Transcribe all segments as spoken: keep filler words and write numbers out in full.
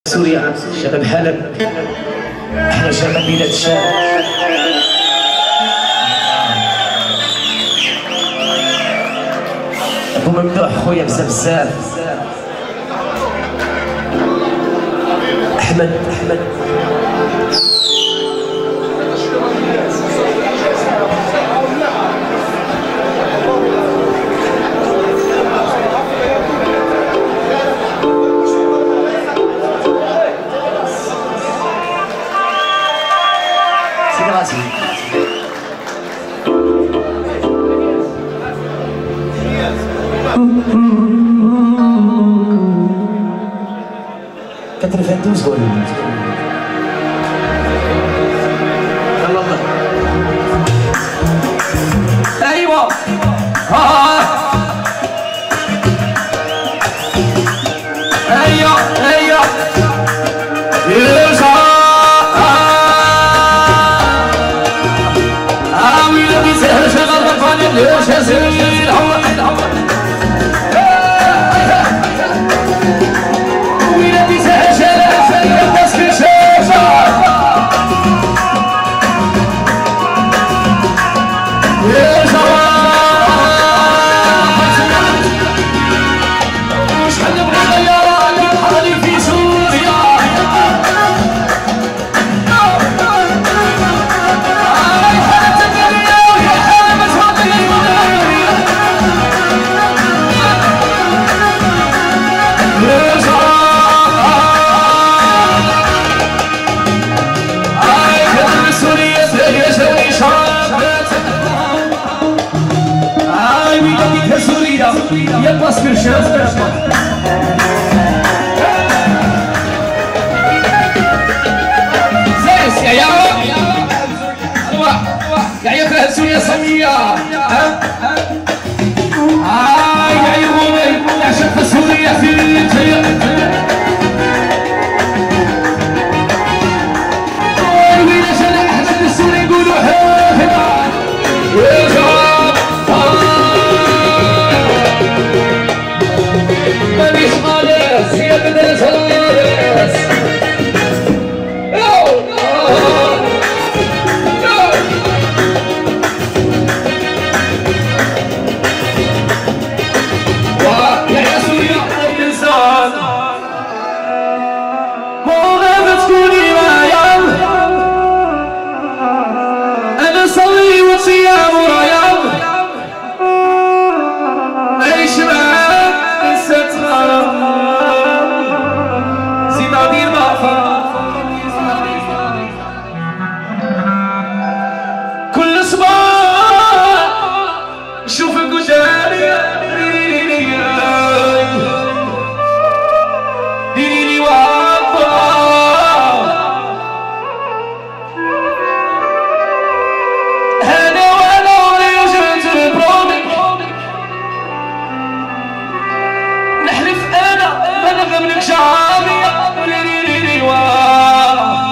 سوريا شباب حلب، احنا شباب بلاد الشام. ابو ممدوح خويا بزاف بزاف. احمد احمد كترفندوز قول يلا الله. ايوه اه ايوه ايوه يرجع اه ويلي سهل شغل غرفاني ليش يا سيدي العمر العمر يا باسكر شاف زيس يا يا يا يا كره سوريا سميه ها هاي يا يومي يا شف سوريا في وين شل احمد السوري يقولوا هنا مانيش خالص يا بدرس خالص يا يا سوريا الإنسان مو غير تكوني معايا أنا صلي وصيام ورايا عيش معاك نسيت زيد عدير ما كل صباح نشوفك قدامي ديريني وعطا هذا وانا عمري وجبت البرومي نحلف انا ما نغملك شعابي ديريني وعطا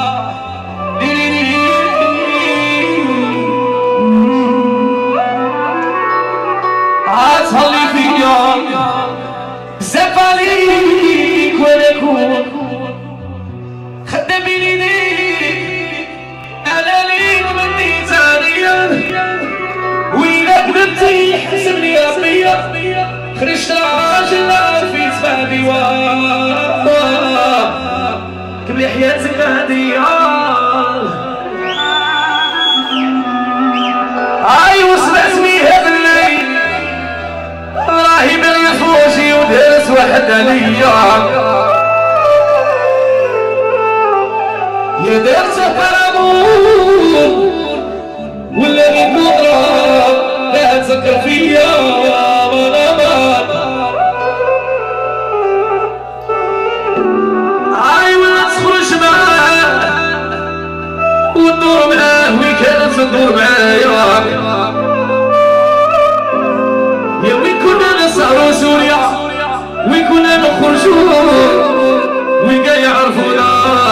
عاتصلي فيا بزاف عليك وانا كون خدامين ايديك انا ليك بدي ثانية وإلا كذبتي حسبني ربي خرجت راجل في زبادي كل حياتك هادية هاي وسمعتني هذا الليل راهي بغي فوجي ودرس واحد عليا يا درت فرامون ولا غير نظرة لا تذكر فيا ما ما هاي ولا تخرج معاه وتدور معاه وين كانت تدور معايا يا وين كنا نسهروا سوريا وين كنا نخرجوا وين كاع يعرفونا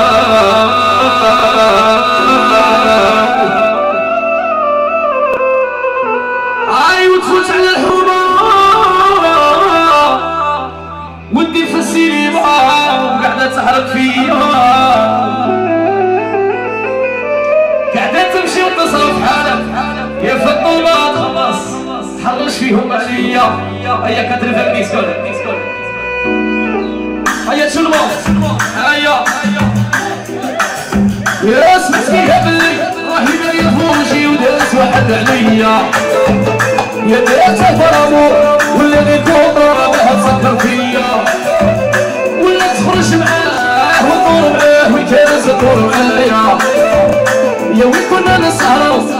هاي وتفوت على الحومة ودي في السينما وقاعدة تحرق فيا فيهم عليا. هيا كترفع نيسكول هيا تشلمو هيا يا سمعتني يا بلي راهي داير فوجي وداس واحد عليا يا داس فرامو ولا غير كوطرة بها تسكر فيا ولا تخرج معاه وتدور معاه ويكاز تدور معايا يا وين كنا نسهرو